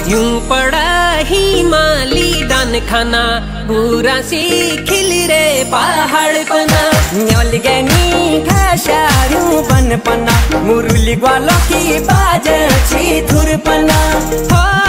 यूं पड़ा हिमाली दान खाना पूरा सी खिल रे पहाड़ पना न्योल गनी घाशारू बन पना मुरली ग्वालो की बाज छी धुर पना।